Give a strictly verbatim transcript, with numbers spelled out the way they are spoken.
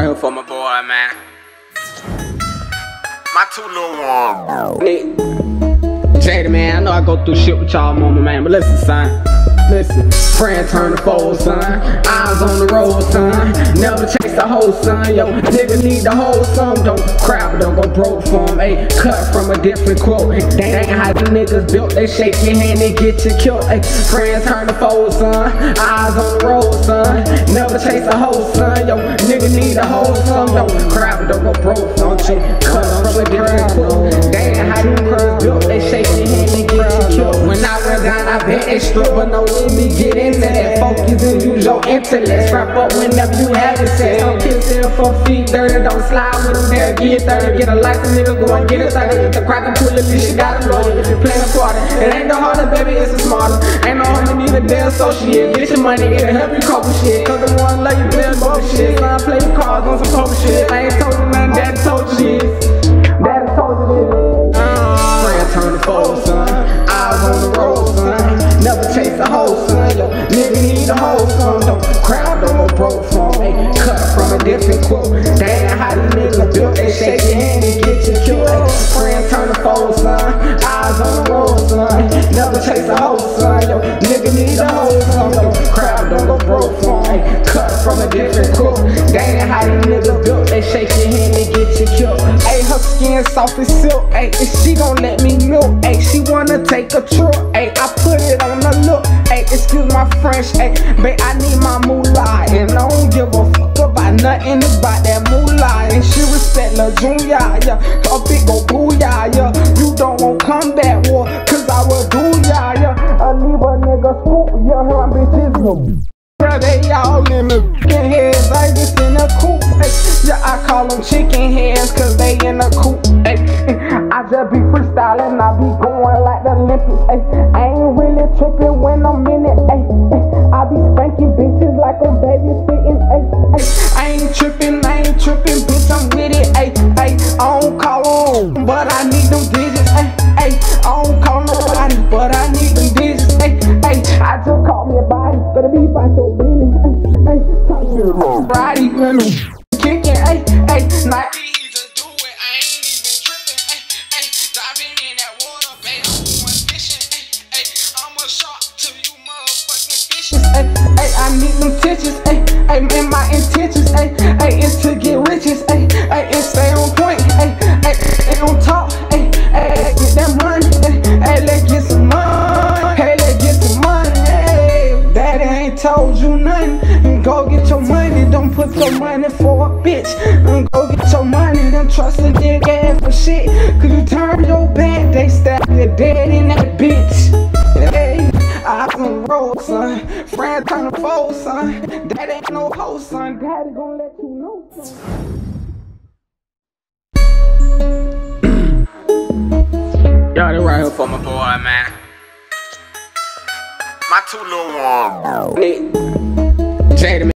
right here for my boy, man. My two little ones. Jada, man, I know I go through shit with y'all mama, man, but listen, son. Listen, friend turn to foe, son. Eyes on the road, son. Never chase the whole, son. Yo, nigga need the whole sum. Don't cry, but don't go broke for him. Ayy, cut from a different quote. They ain't how the niggas built. They shake your hand and get you killed. Ayy, friends turn to foe, son. Eyes on the road, son. Never chase a whole, son. Yo, nigga need the whole sum. Don't cry, but don't go broke for him. Cut from a different quote. They ain't how the niggas built. They shake your hand and get you killed. When I went down, I bet extra, but no. Let me get into that. Focus and use your intellect. Strap up whenever you have it set. Don't kiss them for feet dirty. Don't slide with them there. Get thirty. Get a license, nigga. Go and get it thirty. The crack and pull it, least you got a lawyer. If you playing a party, it ain't the harder, baby. It's the smarter. Ain't no homie need a damn associate. Get your money, it'll help you cope with shit. Cause the one love you play both shit. Son, play your cards on some poker shit. I ain't told you nothing. Daddy told you this. Daddy told you this. Friend turn to foe, son. Eyes on the road, son. Never chase a hoe, son. Yo, nigga need a hoe, son. Don't crowd, don't go broke from. Ay, cut from a different quote. They ain't how these niggas built. They shake your hand and get you killed. Ay, friend turn to foe, son. Eyes on the road, son. Never chase a hoe, son. Yo, nigga need a hoe, son. Don't crowd, don't go broke from. Ay, cut from a different quote. They ain't how these niggas built. They shake your hand and get you killed. Ay, her skin soft as silk. Ay, and she gon' let me milk. Ay, she wanna take a trip. Ay, I put it on the look. Ay, excuse my French. Ay, babe, I need my moolah. And I don't give a fuck about nothing about that moolah. And she respect La Junior, yeah. Her big go booyah, yeah. You don't want combat war, cause I will do ya, yeah. I leave a nigga spook, yeah. Her bitches, yeah, they all in the chicken heads. I just in a coop. Ay, yeah, I call them chicken heads, cause they in a coop. Ay, I just be freestyling, I be going like the Olympics. Ay, I ain't really tripping when I'm in it. Ay, ay, I be spanking bitches like I'm babysitting. Ay, ay, I ain't tripping, I ain't tripping, bitch, I'm with it. Ay, ay, I don't call on, but I need them digits. Ay, ay, I don't call nobody, but I need them digits. Ay, ay, I just call me a body, better be by your business. Ay, ay, talk to me, Friday, when I'm kicking. Ay, ay, not Ay, ay, I need them titches, ay, ay, and my intentions, ay, ay, is to get riches, ay, ay, and stay on point, ay, ay, and on top, ay, ay, get that money, ay, ay, let's get some money, hey, let's get some money, hey, daddy ain't told you nothing, go get your money, don't put your money for a bitch, go get your money, don't trust a nigga ass for shit, cause you turn your back, they stab you dead in that bitch, hey. Eyes on the road, son. Friend turn to foe, son. That ain't no hoe, son. Daddy gon' let you know, son. Y'all, they right here for my boy, man. My two little ones. Jada, man.